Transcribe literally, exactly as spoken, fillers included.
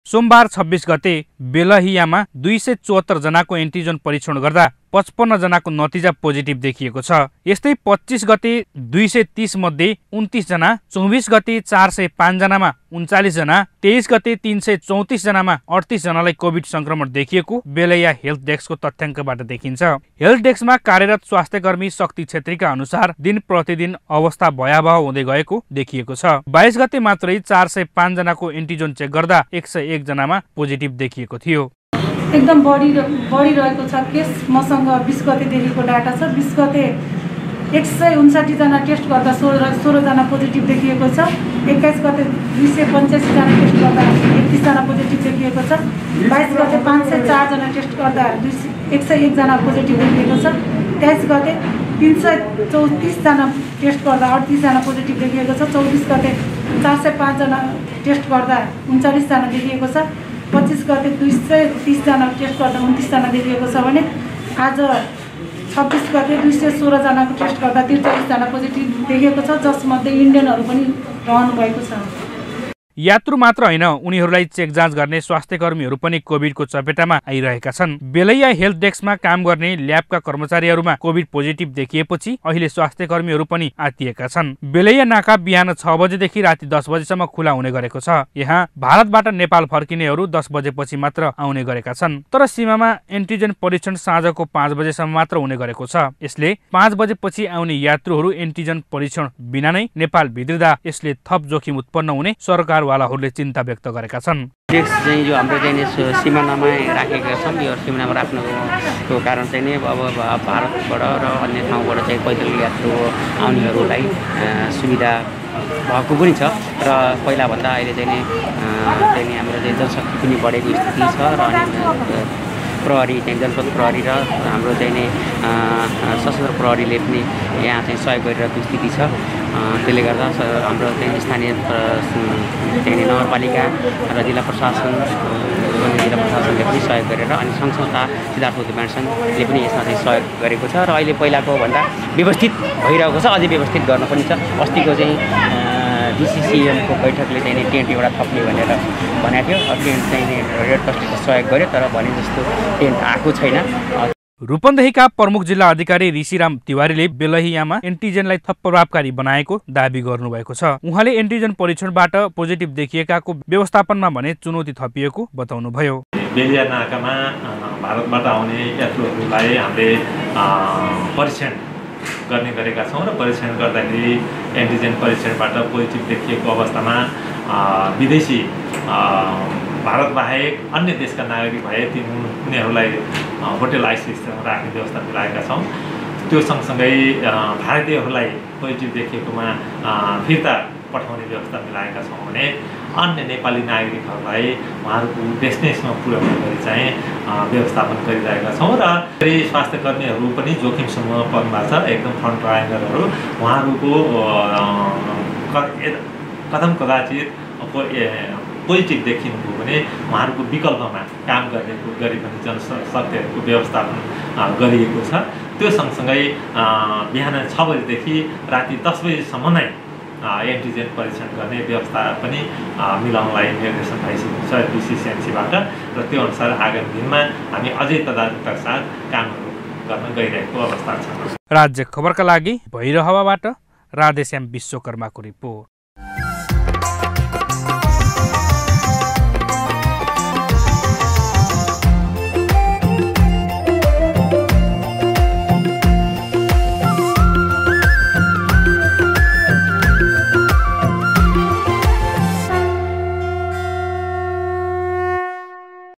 सोमबार छब्बीस गते बेलहियामा दुई सय चौहत्तर जनाको एन्टिजन परीक्षण गर्दा पचपन्न जनाको नतिजा पोजिटिभ देखिएको छ। यस्तै पच्चिस गते दुई सय तीस मध्ये उन्तिस जना, चौबिस गते चार सय पाँच जनामा उन्चालिस जना, तेइस गते तीन सय चौतिस जनामा अडतिस जनालाई कोभिड संक्रमण देखिएको बेलैया हेल्थ डेस्कको तथ्याङ्कबाट देखिन्छ। हेल्थ डेस्कमा कार्यरत स्वास्थ्य कर्मी शक्ति छेत्रीका अनुसार दिन प्रतिदिन अवस्था भयावह हुँदै गएको देखिएको छ। बाइस गते मात्रै चार सय पाँच जनाको एन्टिजन चेक गर्दा एक सय एक जनामा पोजिटिभ देखिएको थियो। एकदम बढी बढिरहेको छ केस। मसँग बिस गतेदेखिको डाटा छ। बिस गते एक सय उन्साठी जना टेस्ट गर्दा सोह्र सोह्रजना पोजिटिभ देखिएको छ। एक्काइस गते दुई सय पन्चासी जना टेस्ट गर्दा एकतिस जना पोजिटिभ देखिएको छ। बाइस गते पाँच सय चारजना टेस्ट गर्दा दुई एक सय एकजना पोजिटिभ देखिएको छ। तेइस गते तिन सय चौतिसजना टेस्ट गर्दा अडतिसजना पोजिटिभ देखिएको छ। चौबिस गते चार सय पाँचजना टेस्ट गर्दा उन्चालिसजना देखिएको छ। पच्चिस गते दुई सय तिसजना टेस्ट गर्दा उन्तिसजना देखिएको छ भने आज छब्बिस गते दुई सय सोह्रजनाको टेस्ट गर्दा त्रिचालिसजना पोजिटिभ देखिएको छ, जसमध्ये इन्डियनहरू पनि रहनु भएको छ। यात्रु मात्र होइन, उनीहरूलाई चेक जाँच गर्ने स्वास्थ्य कर्मीहरू पनि कोभिडको चपेटामा आइरहेका छन्। बेलैया हेल्थ डेस्कमा काम गर्ने ल्याबका कर्मचारीहरूमा कोभिड पोजिटिभ देखिएपछि अहिले स्वास्थ्य कर्मीहरू पनि आत्तिएका छन्। बेलैया नाका बिहान छ बजेदेखि राति दस बजेसम्म खुला हुने गरेको छ। यहाँ भारतबाट नेपाल फर्किनेहरू दस बजेपछि मात्र आउने गरेका छन्। तर सीमामा एन्टिजन परीक्षण साँझको पाँच बजेसम्म मात्र हुने गरेको छ। यसले पाँच बजेपछि आउने यात्रुहरू एन्टिजन परीक्षण बिना नै नेपाल भित्रिँदा यसले थप जोखिम उत्पन्न हुने सरकार वालाहरूले चिन्ता व्यक्त गरेका छन्। डेस्क चाहिँ जो हाम्रो चाहिँ सिमानामा राखेका छौँ, यो सिमानामा राख्नुको कारण चाहिँ नि अब भारतबाट र अन्य ठाउँबाट चाहिँ पैदल यात्रु आउनेहरूलाई सुविधा भएको पनि छ र पहिलाभन्दा अहिले चाहिँ नि चाहिँ नि हाम्रो चाहिँ जनशक्ति पनि बढेको स्थिति छ र अनि प्रहरी चाहिँ जनपद प्रहरी र हाम्रो चाहिँ नि सशस्त्र प्रहरीले पनि यहाँ चाहिँ सहयोग गरिरहेको स्थिति छ। त्यसले गर्दा हाम्रो चाहिँ स्थानीय चाहिँ नगरपालिका र जिल्ला प्रशासन जिल्ला प्रशासनले पनि सहयोग गरेर अनि सङ्घ संस्था सिद्धार्थ उद्यम सङ्घले पनि यसमा चाहिँ सहयोग गरेको छ र अहिले पहिलाको भन्दा व्यवस्थित भइरहेको छ। अझै व्यवस्थित गर्न पनि छ। अस्तिको चाहिँ डिसिसिएमको बैठकले चाहिँ टेन्ट एउटा थप्ने भनेर भनेको थियो। टेन्ट चाहिँ रेड क्रसले सहयोग गर्यो, तर भने जस्तो टेन्ट आएको छैन। रूपन्देहीका प्रमुख जिल्ला अधिकारी ऋषिराम तिवारीले बेलहियामा एन्टिजनलाई थप प्रभावकारी बनाएको दाबी गर्नुभएको छ। उहाँले एन्टिजन परीक्षणबाट पोजिटिभ देखिएकाको व्यवस्थापनमा भने चुनौती थपिएको बताउनुभयो। बेलहिया नाकामा भारतबाट आउने यात्रुहरूलाई हामीले परीक्षण गर्ने गरेका छौँ र परीक्षण गर्दाखेरि एन्टिजन परीक्षणबाट पोजिटिभ देखिएको अवस्थामा विदेशी भारत बाहेक अन्य देशका नागरिक भए ती उनीहरूलाई होटल आइसियुमा राख्ने व्यवस्था मिलाएका छौँ। त्यो सँगसँगै भारतीयहरूलाई पोजिटिभ देखिएकोमा फिर्ता पठाउने व्यवस्था मिलाएका छौँ भने अन्य नेपाली नागरिकहरूलाई उहाँहरूको डेस्टिनेसनमा पुर्याउने गरी चाहिँ व्यवस्थापन गरिरहेका छौँ र स्वास्थ्य कर्मीहरू पनि जोखिम समूहमा पर्नु भएको छ। एकदम फ्रन्ट लाइनरहरू उहाँहरूको कदम कदाचित पोजिटिभ देखिनुभयो भने उहाँहरूको विकल्पमा काम गर्ने गरी पनि जनशक्तिहरूको व्यवस्थापन गरिएको छ। त्यो सँगसँगै बिहान छ बजेदेखि राति दस बजेसम्म नै एन्टिजन परीक्षण गर्ने व्यवस्था पनि मिलाउनलाई निर्देशन भइसकेको छ डिसिसिएमसीबाट र त्यो अनुसार आगामी दिनमा हामी अझै तदारुकताका साथ कामहरू गर्न गइरहेको अवस्था छ। राज्य खबरका लागि भैरहवाबाट राधेश्याम विश्वकर्माको रिपोर्ट।